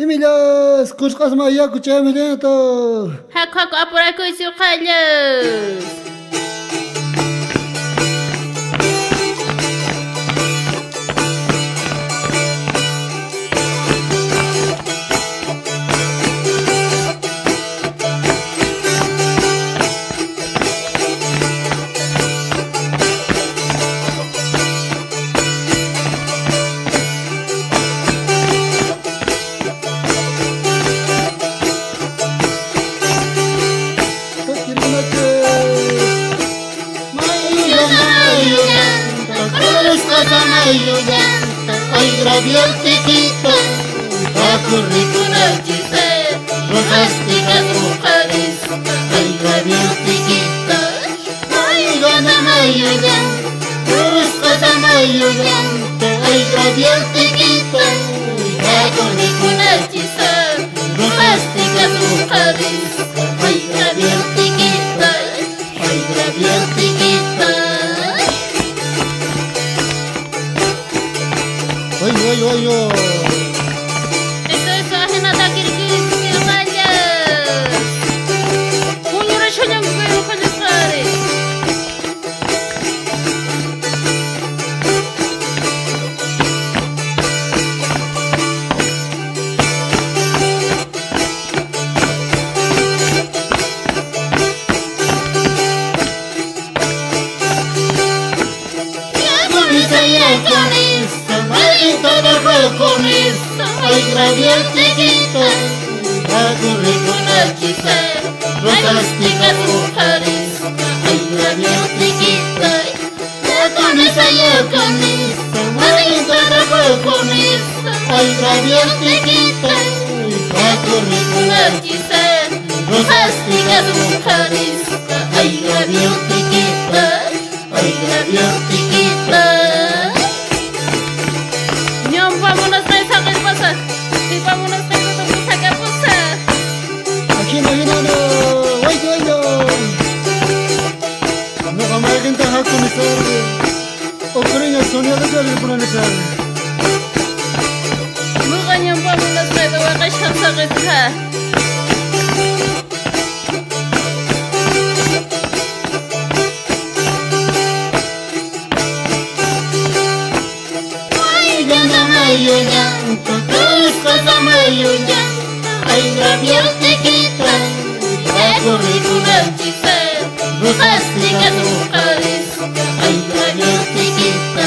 Emilas, kuskas maya kuchamileto. Haku haku apuraku isuqallos. Ay, graviotijito, Curriculachise, rosasticas mujeres. ay, graviotijito, Ay, gana mayuyan, kuskas mayuyan, ay, graviotijito, curriculachise, rosasticas mujeres. Ay, graviotijita, ay, graviotijito. Oy, oy, oy, oy. Eso es ajena de kirkis, kirkallas. Puñura shoyan pero kallasare. Ay, graviotijito, Curriculachise, rosasticas mujeres. ay, graviotijito, ay, graviotijito, Curriculachise, rosasticas mujeres. ay, graviotijito, ay, graviotijito. Ñom, vámonos a esa que pasa. Y vámonos a esa que pasa. Aquí no hay nada, oy, oy, oy. No vamos a intentar conocer. Ocurrió Sonia de Jali por anisar. Luego ñom, vámonos a esa que pasa. Ay, graviotijito, Curriculachise, rosasticas mujeres. ay, graviotijito,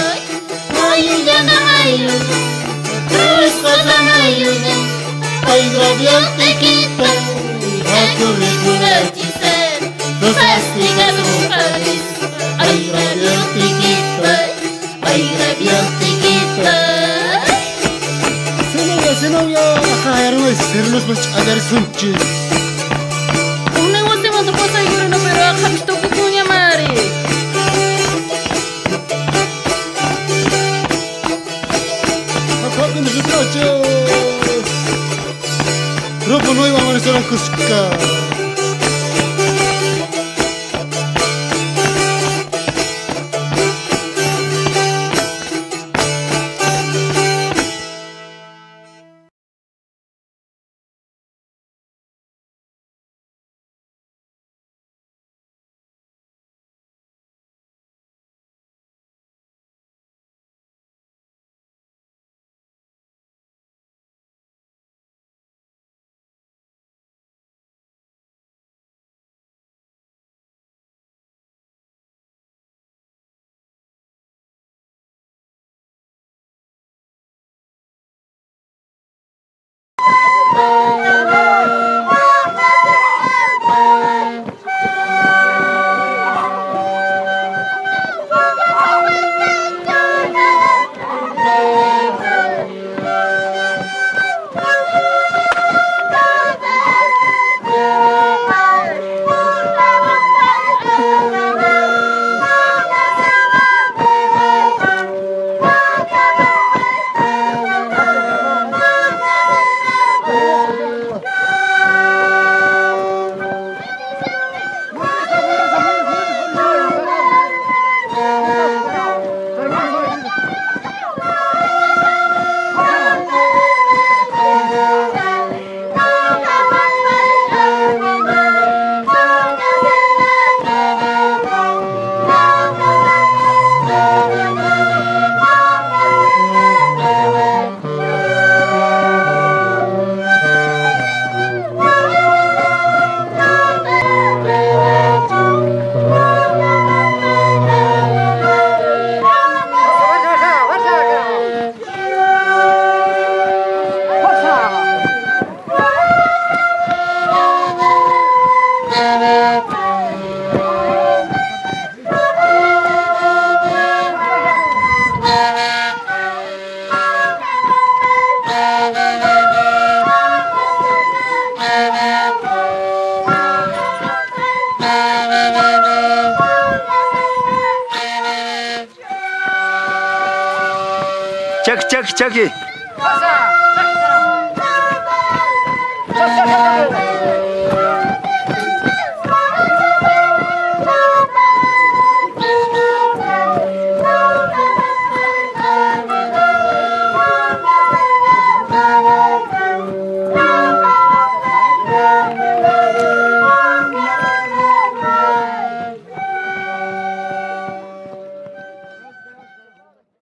ay, graviotijito, Curriculachise, rosasticas mujeres. ay, graviotijito, Ay, graviotijita. Senovia, acá héroes, serlos pues a ver sunches. Un negocio más cosa y no pero acá visto que cuña mari. Acá con los muchachos. Robo no iba a amanecer a Cusca. Chucky.